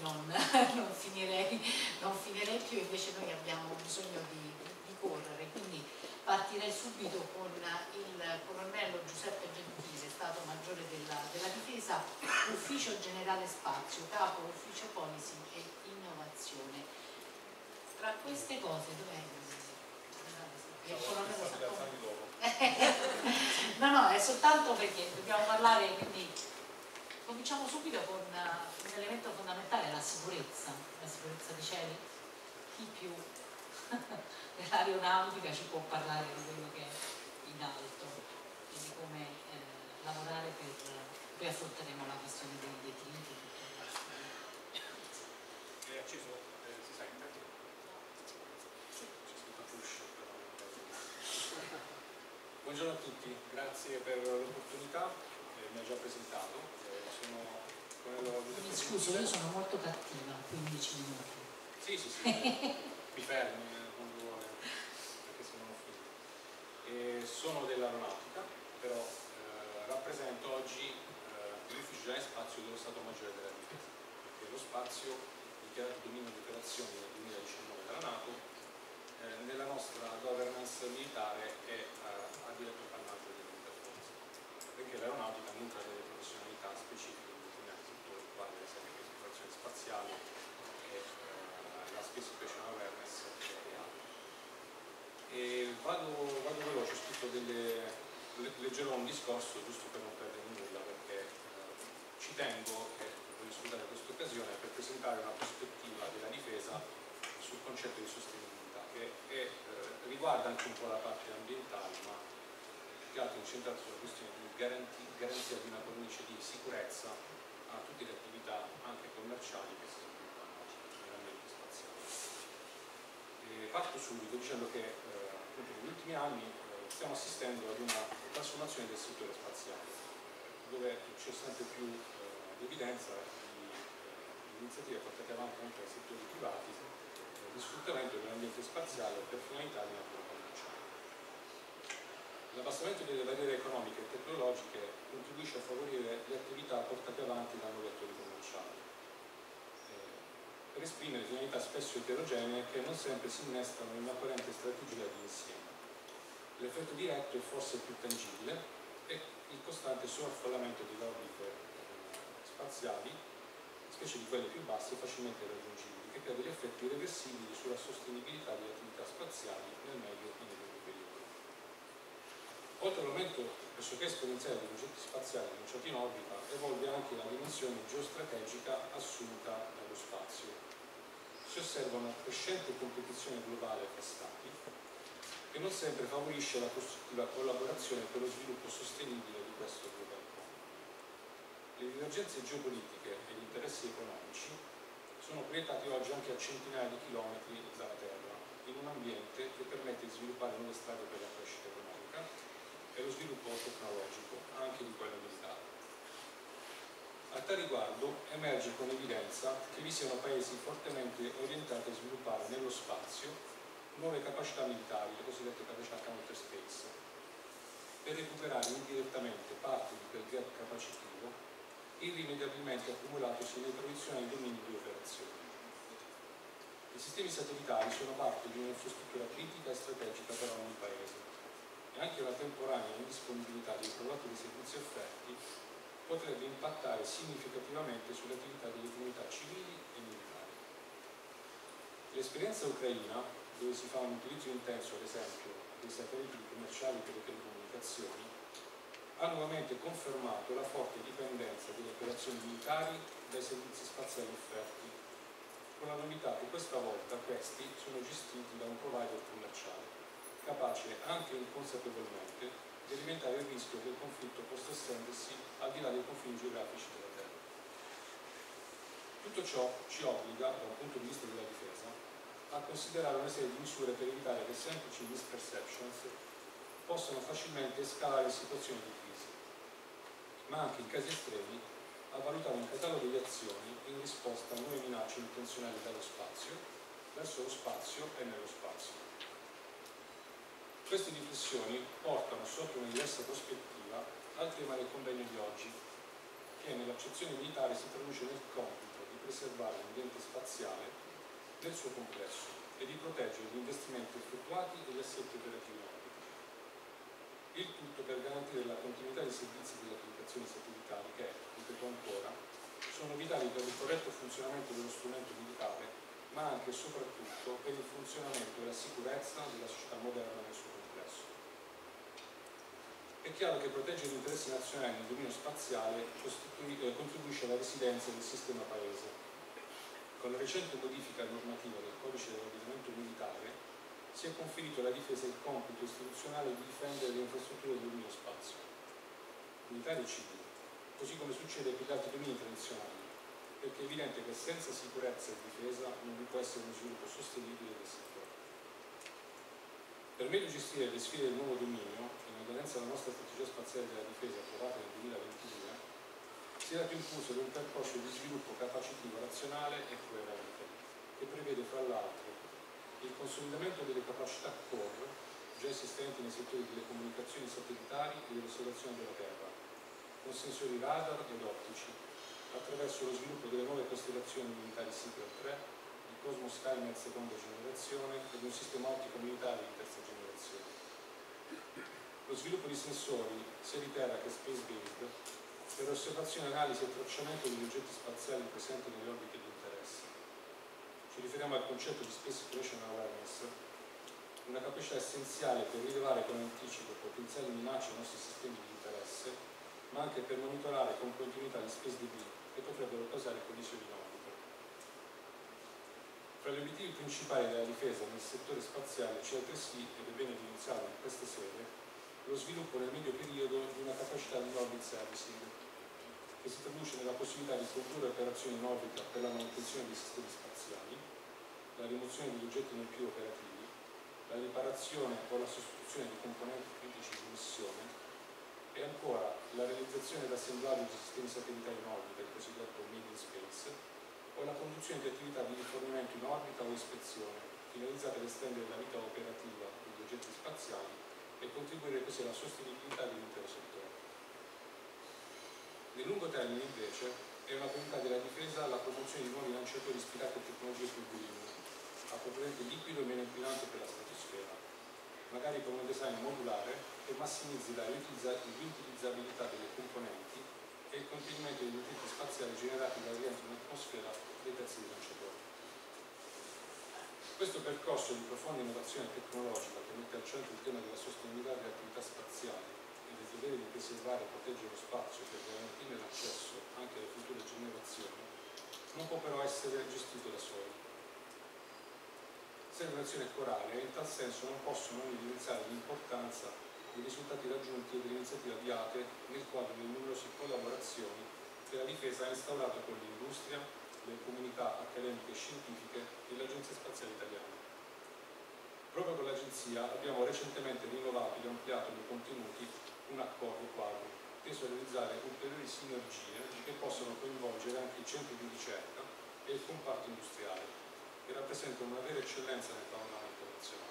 non finirei più, invece noi abbiamo bisogno di correre, quindi partirei subito con il colonnello Giuseppe Gentile, Stato Maggiore della Difesa, Ufficio Generale Spazio, Capo Ufficio Policy e Innovazione. Tra queste cose, dov'è? Il colonnello no, è soltanto perché dobbiamo parlare, quindi cominciamo subito con un elemento fondamentale, la sicurezza dei cieli. Chi più dell'aeronautica ci può parlare di quello che è in alto e di come lavorare poi affronteremo la questione dei detriti. È acceso? Si sente? C'è scritto push, però. Buongiorno a tutti, grazie per l'opportunità, mi ha già presentato, Mi scuso, io sono molto cattiva, 15 minuti. Sì, mi fermi quando vuole, perché se no finito. Sono dell'aeronautica, però rappresento oggi l'Ufficio Generale Spazio dello Stato Maggiore della Difesa, perché lo spazio, dichiarato dominio di operazioni nel 2019 dalla NATO, nella nostra governance militare è a diretto appannaggio dell'interforze, perché l'aeronautica nutre delle professionalità specifiche in determinati settori, quali ad esempio l'esplorazione spaziale e la Space Situation Awareness e altro. Vado veloce, leggerò un discorso giusto per non perdere nulla, perché ci tengo e voglio sfruttare questa occasione per presentare una prospettiva della difesa sul concetto di sostenibilità, che riguarda anche un po' la parte ambientale, ma più che altro incentrato sulla questione di garanzia di una cornice di sicurezza a tutte le attività anche commerciali che si sviluppano nell'ambiente spaziale. Parto subito dicendo che appunto, negli ultimi anni stiamo assistendo ad una trasformazione del settore spaziale, dove c'è sempre più evidenza di iniziative portate avanti anche dai settori privati di sfruttamento dell'ambiente spaziale per finalità di natura commerciale. L'abbassamento delle barriere economiche e tecnologiche contribuisce a favorire le attività portate avanti da nuovi attori commerciali per esprimere finalità spesso eterogenee che non sempre si innestano in una coerente strategia di insieme. L'effetto diretto e forse più tangibile è il costante sovraffollamento di orbite spaziali, specie di quelle più basse e facilmente raggiungibili, che crea degli effetti irreversibili sulla sostenibilità delle attività spaziali nel medio e nel lungo periodo. Oltre all'aumento pressoché esponenziale dei progetti spaziali lanciati in orbita, evolve anche la dimensione geostrategica assunta dallo spazio. Si osserva una crescente competizione globale tra Stati che non sempre favorisce la costruttiva collaborazione per lo sviluppo sostenibile di questo global polo. Le divergenze geopolitiche e gli interessi economici sono proiettati oggi anche a centinaia di chilometri dalla Terra, in un ambiente che permette di sviluppare nuove strade per la crescita economica e lo sviluppo tecnologico, anche di quello militare. A tal riguardo emerge con evidenza che vi siano paesi fortemente orientati a sviluppare nello spazio nuove capacità militari, le cosiddette capacità counter space, per recuperare indirettamente parte di quel gap capacitivo irrimediabilmente accumulatosi nei tradizionali domini di operazione. I sistemi satellitari sono parte di un'infrastruttura critica e strategica per ogni paese e anche la temporanea indisponibilità dei prodotti e dei servizi offerti potrebbe impattare significativamente sulle attività delle comunità civili e militari. L'esperienza ucraina, dove si fa un utilizzo intenso, ad esempio, dei satelliti commerciali per le telecomunicazioni, ha nuovamente confermato la forte dipendenza delle operazioni militari dai servizi spaziali offerti, con la novità che questa volta questi sono gestiti da un provider commerciale, capace anche inconsapevolmente di alimentare il rischio che il conflitto possa estendersi al di là dei confini geografici della Terra. Tutto ciò ci obbliga, da un punto di vista della difesa, a considerare una serie di misure per evitare che semplici misperceptions possano facilmente scalare situazioni di crisi, ma anche in casi estremi a valutare un catalogo di azioni in risposta a nuove minacce intenzionali dallo spazio, verso lo spazio e nello spazio. Queste riflessioni portano sotto una diversa prospettiva al tema del convegno di oggi, che nell'accezione militare si traduce nel compito di preservare l'ambiente spaziale nel suo complesso e di proteggere gli investimenti effettuati e gli assetti operativi in orbita. Il tutto per garantire la continuità dei servizi delle applicazioni satellitari che, ripeto ancora, sono vitali per il corretto funzionamento dello strumento militare, ma anche e soprattutto per il funzionamento e la sicurezza della società moderna nel suo complesso. È chiaro che proteggere gli interessi nazionali nel dominio spaziale contribuisce alla resilienza del sistema Paese. Con la recente modifica normativa del codice dell'ordinamento militare si è conferito alla difesa il compito istituzionale di difendere le infrastrutture del dominio spazio, militari e civili, così come succede per gli altri domini tradizionali, perché è evidente che senza sicurezza e difesa non vi può essere uno sviluppo sostenibile del settore. Per meglio gestire le sfide del nuovo dominio, in aderenza alla nostra strategia spaziale della difesa approvata nel 2022, si è dato impulso ad un percorso di sviluppo capacitivo, razionale e coerente, che prevede fra l'altro il consolidamento delle capacità core già esistenti nei settori delle comunicazioni satellitari e dell'osservazione della Terra, con sensori radar ed ottici, attraverso lo sviluppo delle nuove costellazioni militari Seeker 3, il Cosmos Skynet seconda generazione ed un sistema ottico militare di terza generazione. Lo sviluppo di sensori sia di terra che space-based per osservazione, analisi e tracciamento degli oggetti spaziali presenti nelle orbite di interesse. Ci riferiamo al concetto di Space Situational Awareness, una capacità essenziale per rilevare con anticipo potenziali minacce ai nostri sistemi di interesse, ma anche per monitorare con continuità gli space debris che potrebbero causare collisioni in orbita. Fra gli obiettivi principali della difesa nel settore spaziale c'è altresì, ed è bene evidenziato in questa sede, lo sviluppo nel medio periodo di una capacità di orbit servicing, che si traduce nella possibilità di condurre operazioni in orbita per la manutenzione dei sistemi spaziali, la rimozione degli oggetti non più operativi, la riparazione o la sostituzione di componenti critici di missione e ancora la realizzazione ed assemblaggio di sistemi satellitari in orbita, il cosiddetto Made in Space, o la conduzione di attività di rifornimento in orbita o ispezione, finalizzate ad estendere la vita operativa degli oggetti spaziali e contribuire così alla sostenibilità dell'intero settore. Nel lungo termine, invece, è una priorità della difesa la promozione di nuovi lanciatori ispirati a tecnologie più green, a propellente liquido e meno inquinante per la stratosfera, magari con un design modulare che massimizzi la riutilizzabilità delle componenti e il contenimento degli utenti spaziali generati dal rientro in atmosfera dei pezzi di lanciatori. Questo percorso di profonda innovazione tecnologica che mette al centro il tema della sostenibilità delle attività spaziali e del dovere di preservare e proteggere lo spazio per garantirne l'accesso anche alle future generazioni, non può però essere gestito da soli. Serve un'azione corale e in tal senso non possono non evidenziare l'importanza dei risultati raggiunti e delle iniziative avviate nel quadro delle numerose collaborazioni che la difesa ha instaurato con l'industria, le comunità accademiche e scientifiche e l'Agenzia Spaziale Italiana. Proprio con l'Agenzia abbiamo recentemente rinnovato e ampliato nei contenuti un accordo quadro teso a realizzare ulteriori sinergie che possono coinvolgere anche i centri di ricerca e il comparto industriale, che rappresentano una vera eccellenza nel panorama internazionale.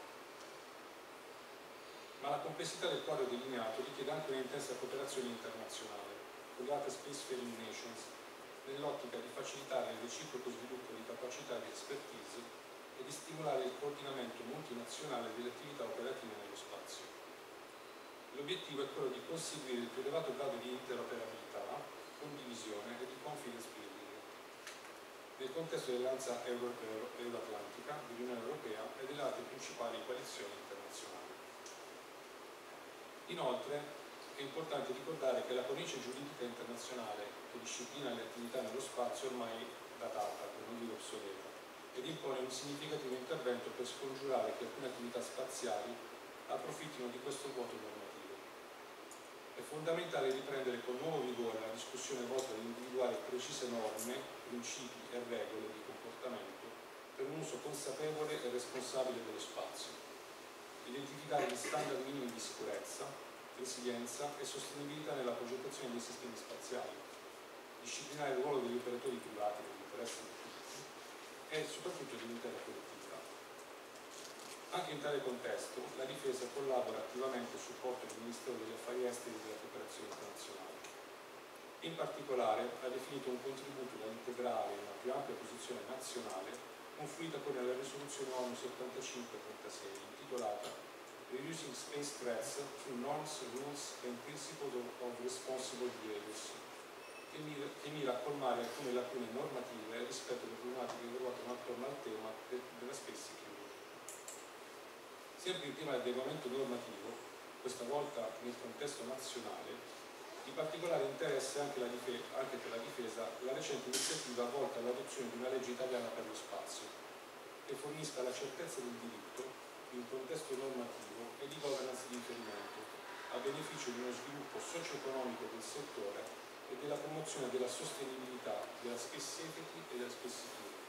Ma la complessità del quadro delineato richiede anche un'intensa cooperazione internazionale con le altre spacefaring nations nell'ottica di facilitare il reciproco sviluppo di capacità e di expertise e di stimolare il coordinamento multinazionale delle attività operative nello spazio. L'obiettivo è quello di conseguire il più elevato grado di interoperabilità, condivisione e di confidence building nel contesto dell'Alleanza Euroatlantica, dell'Unione Europea e delle altre principali coalizioni internazionali. Inoltre è importante ricordare che la cornice giuridica internazionale che disciplina le attività nello spazio è ormai datata, per non dire obsoleta, ed impone un significativo intervento per scongiurare che alcune attività spaziali approfittino di questo vuoto normativo. È fondamentale riprendere con nuovo vigore la discussione volta ad individuare precise norme, principi e regole di comportamento per un uso consapevole e responsabile dello spazio, identificare gli standard minimi di sicurezza, resilienza e sostenibilità nella progettazione dei sistemi spaziali, disciplinare il ruolo degli operatori privati nell'interesse di tutti e soprattutto dell'intera collettività. Anche in tale contesto la Difesa collabora attivamente a supporto del Ministero degli Affari Esteri e della Cooperazione Internazionale. In particolare ha definito un contributo da integrare in una più ampia posizione nazionale confluita con la risoluzione ONU 7536 intitolata Reducing Space Threats through Norms, Rules and Principles of Responsible Behaviors, che mira a colmare alcune lacune normative rispetto alle problematiche che ruotano attorno al tema della space security. Sempre in tema di adeguamento normativo, questa volta nel contesto nazionale, di particolare interesse anche per la difesa la recente iniziativa volta all'adozione di una legge italiana per lo spazio, che fornisca la certezza del diritto di un contesto normativo e di governance di riferimento, a beneficio di uno sviluppo socio-economico del settore e della promozione della sostenibilità della space safety e della space security.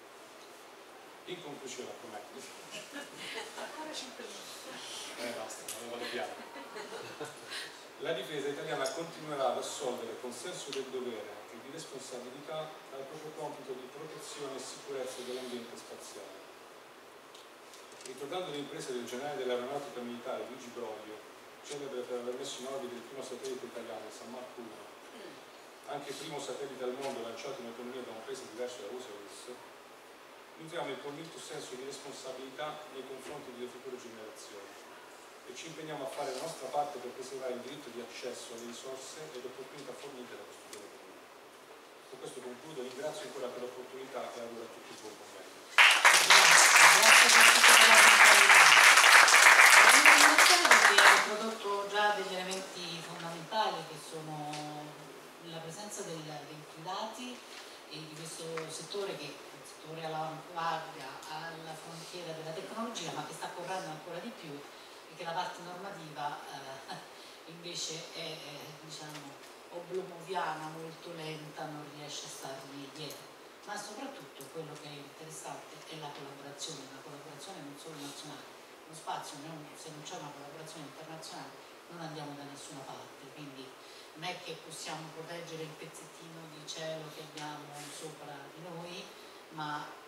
In conclusione, com'è? Ancora 5 minuti. Basta, non vado piano. La difesa italiana continuerà ad assolvere con senso del dovere e di responsabilità al proprio compito di protezione e sicurezza dell'ambiente spaziale. Ricordando le imprese del generale dell'aeronautica militare Luigi Broglio, celebre per aver messo in orbita il primo satellite italiano, il San Marco 1, anche il primo satellite al mondo lanciato in autonomia da un paese diverso da Russia e Russia, nutriamo il convinto senso di responsabilità nei confronti delle future generazioni e ci impegniamo a fare la nostra parte per preservare il diritto di accesso alle risorse e le opportunità fornite da questo bene comune. Con questo concludo, ringrazio ancora per l'opportunità e auguro a tutti un buon convegno. Grazie per la puntualità. Perché ha prodotto già degli elementi fondamentali che sono la presenza dei dati e di questo settore che è un settore all'avanguardia, alla frontiera della tecnologia, ma che sta correndo ancora di più, e che la parte normativa invece è diciamo oblomoviana, molto lenta, non riesce a stargli dietro. Ma soprattutto quello che è interessante è la collaborazione non solo nazionale. Lo spazio, se non c'è una collaborazione internazionale non andiamo da nessuna parte, quindi non è che possiamo proteggere il pezzettino di cielo che abbiamo sopra di noi, ma